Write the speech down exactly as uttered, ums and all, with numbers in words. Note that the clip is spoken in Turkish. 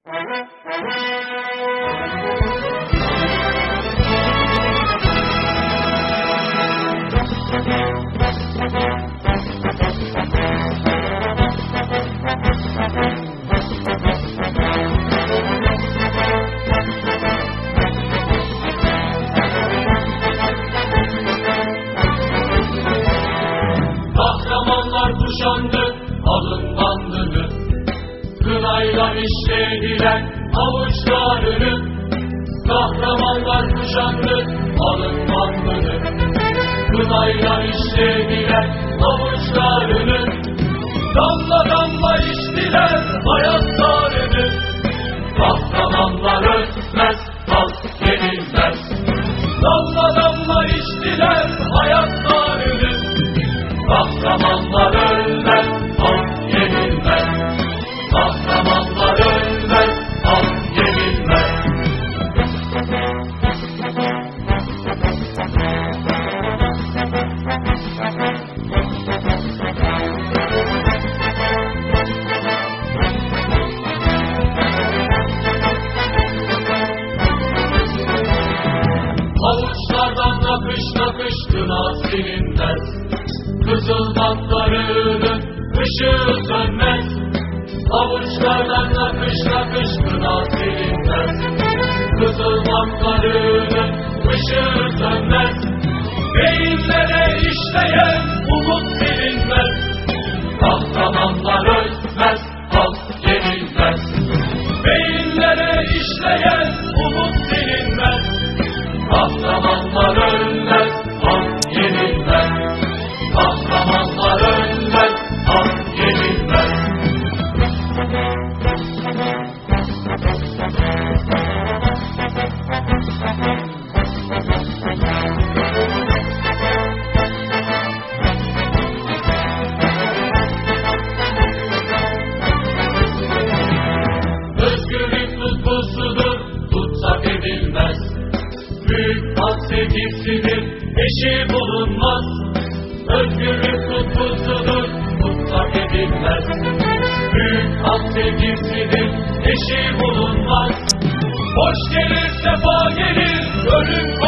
Kahramanlar kuşandı alın bandını, kınayla işlediler avuçlarını. Kahramanlar kuşandı alın bandını, kınayla işlediler avuçlarını. Damla damla içtiler hayatlarını. Kahramanlar ölmez, halk yenilmez. Damla damla içtiler hayatlarını. Kahramanlar ölmez, halk yenilmez. Kahramanlar ölmez, halk yenilmez. Avuçlardan nakış nakış kına silinmez. Kızıl bantlarının ışığı sönmez. Avuçlardan nakış nakış kına silinmez. Kızıl bantlarının ışığı sönmez. Beyinlere işleyen umut silinmez. Kahramanlar ölmez, halk yenilmez. Beyinlere işleyen umut silinmez. Kahramanlar ölmez, halk yenilmez. Kahramanlar ölmez, halk yenilmez. Özgürlük tutkusudur, tutsak edilmez. Büyük halk sevgisidir, eşi bulunmaz. Özgürlük tutkusudur, tutsak edilmez. Büyük halk sevgisidir, eşi bulunmaz. Hoş gelir, sefa gelir, ölüm